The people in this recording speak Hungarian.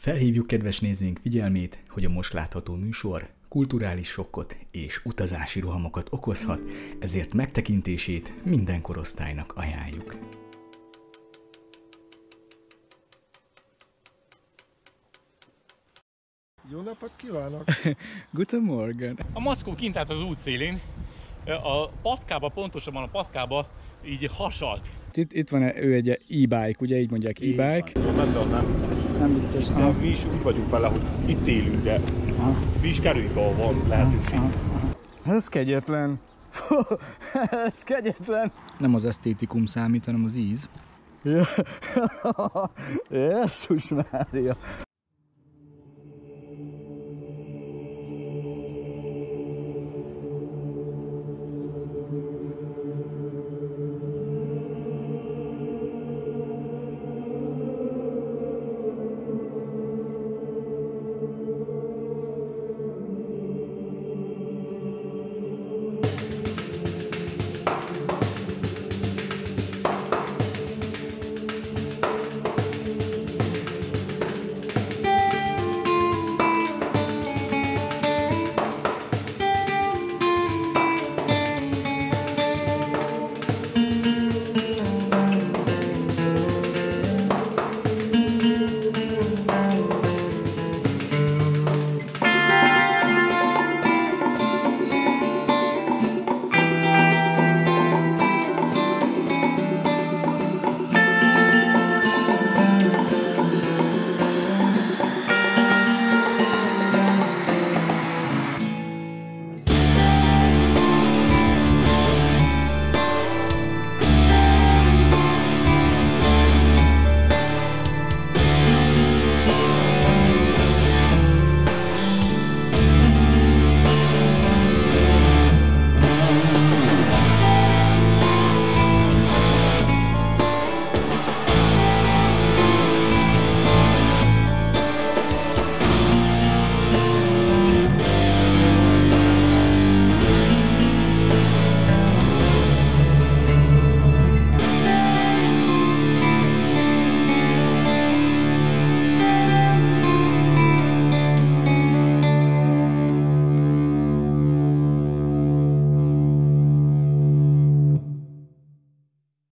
Felhívjuk kedves nézőink figyelmét, hogy a most látható műsor kulturális sokkot és utazási rohamokat okozhat, ezért megtekintését minden korosztálynak ajánljuk. Jó napot kívánok! Guten Morgen! A mackó kint állt az útszélén, a patkába, pontosabban a patkába így hasalt. Itt van ő egy e-bike, ugye így mondják e-bike. Nem vicces. De mi is úgy vagyunk vele, hogy itt élünk, de mi is kerüljük, ahol van lehetőség. Ez kegyetlen. Ez kegyetlen. Nem az esztétikum számít, hanem az íz. Jézus Mária.